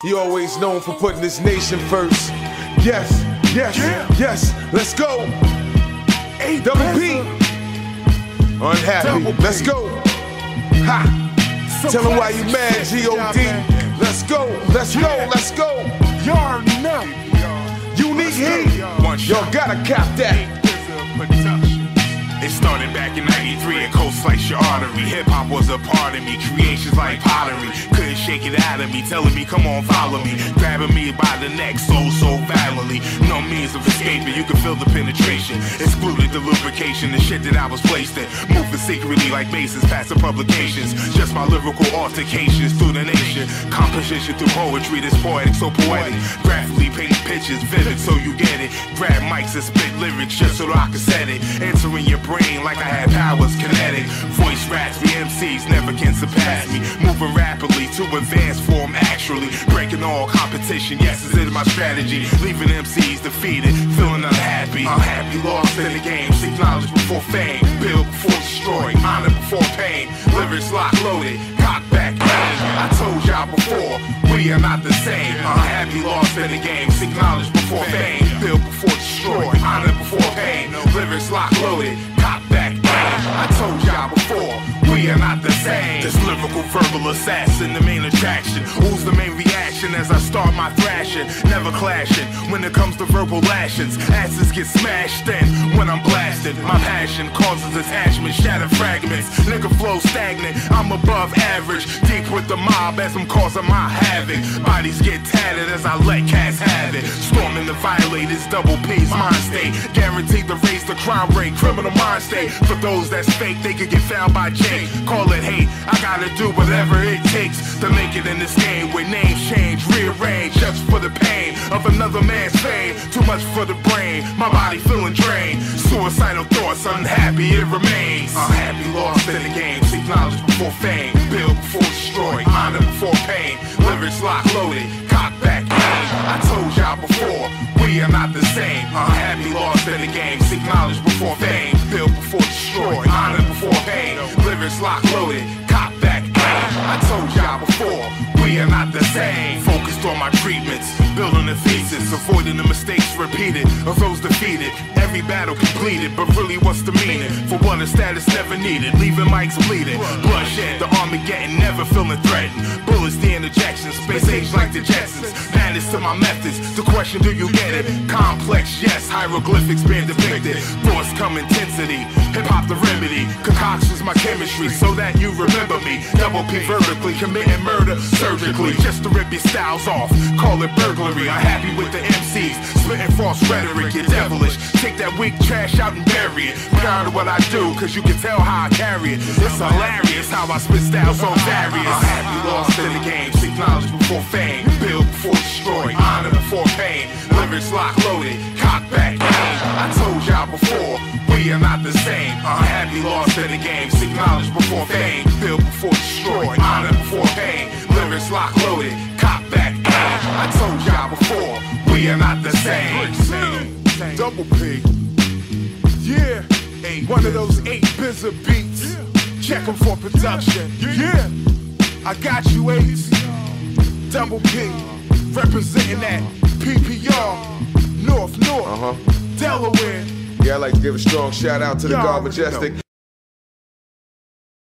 He always known for putting this nation first. Yes, yes, yes, let's go. Double P. Unhappy, let's go. Ha. Tell him why you mad, G.O.D. Let's go, let's go, let's go. You already know. Unique heat. Y'all gotta cap that. It started back in 93 and cold slice your artery. Hip-hop was a part of me, creations like pottery. Couldn't shake it out of me, telling me come on follow me. Grabbing me by the neck so violently. No means of escaping, you can feel the penetration. Excluded the lubrication, the shit that I was placed in. Moving secretly like bases past the publications. Just my lyrical altercations through the nation. Composition through poetry that's poetic, so poetic. Graphically paint pictures, vivid so you get it. Grab mics and spit lyrics just so that I can set it. Entering your brain like I had powers kinetic. Voice raspy MCs never can surpass me. Moving rapidly to advanced form actually. Breaking all competition, yes, it's in my strategy. Leaving MCs defeated, feeling unhappy. Unhappy, lost in the game. Seek knowledge before fame. Build before destroy. Honor before pain. Lyrics lock loaded. Cock back aim. I told y'all before, we are not the same. Unhappy, lost in the game. Seek knowledge before fame. Build before destroy. Honor before pain. Lyrics lock loaded. Cock back aim. I told y'all before, we are not the same. This lyrical verbal assassin, the main attraction. Who's the main reaction as I start my thrashing? Never clashing when it comes to verbal lashings. Asses get smashed in when I'm blasted. My passion causes attachment, shatter fragments. Nigga flow stagnant, I'm above average. Deep with the mob as I'm causing my havoc. Bodies get tattered as I let cats have it. Storming the violators, double P's mind state. Guaranteed to raise the crime rate, criminal mind state. For those that's fake, they could get found by Jake. Call it hate, I gotta do whatever it takes to make it in this game where names change, rearrange just for the pain of another man's fame. Too much for the brain, my body feeling drained. Suicidal thoughts, unhappy it remains. Unhappy, lost in the game. Seek knowledge before fame, build before destroy, honor before pain. Lyrics lock loaded, cock back aim. I told y'all before, we are not the same. Unhappy, lost in the game. Seek knowledge before fame, build before destroy, honor before pain. Lyrics lock loaded, cock back aim. I told y'all before, we are not the same. Focused on my treatments, building a thesis, avoiding the mistakes repeated of those defeated. Every battle completed, but really what's the meaning? For one, a status never needed, leaving mics bleeding. Bloodshed, the Armageddon, never feeling threatened. Bullets, the interjections, space age like the Jetsons. Madness to my methods, the question, do you get it? Complex, yes, hieroglyphics being depicted. Thoughts come intensity, hip-hop the remedy. Concoctions my chemistry, so that you remember me. Double P vertically, committing murder surgically. Just to rip your styles off, call it burglary. I'm happy with the MCs, spitting false rhetoric, you're devilish. Take that weak trash out and bury it. Proud of what I do, cause you can tell how I carry it. It's hilarious how I spit styles so various. I'm happy, lost in the game. Seek knowledge before fame, build before destroy, honor before pain. Lyrics lock loaded, cock back aim. I told y'all before, we are not the same. Unhappy, lost in the game. Seek knowledge before fame, build before destroy, honor before pain. Lyrics lock loaded, cock back aim. I told y'all before, we are not the same. Double P. Yeah. One of those 8 bizza beats. Check them for production. Yeah. I got you, Ace. Double P. Representing that PPR. North, Delaware. Yeah, I'd like to give a strong shout out to the God Majestic.